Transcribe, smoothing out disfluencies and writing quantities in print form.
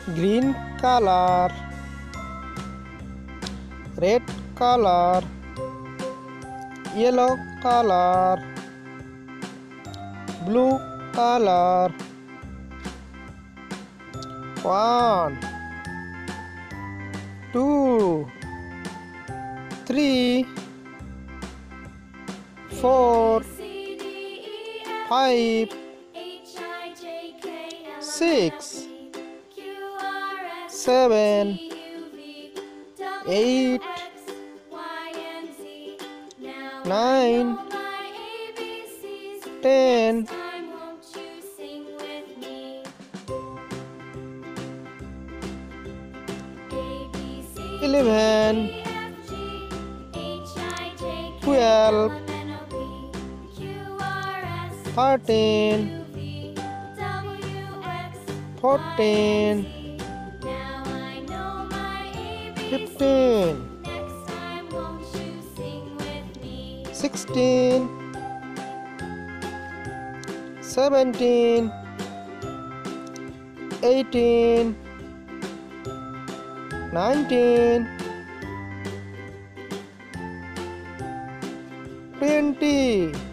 green color, red color, yellow color, blue color. 1 2 3 4 5 6 7 8 9 10 11 12 13 14 15 16 17 18 19 20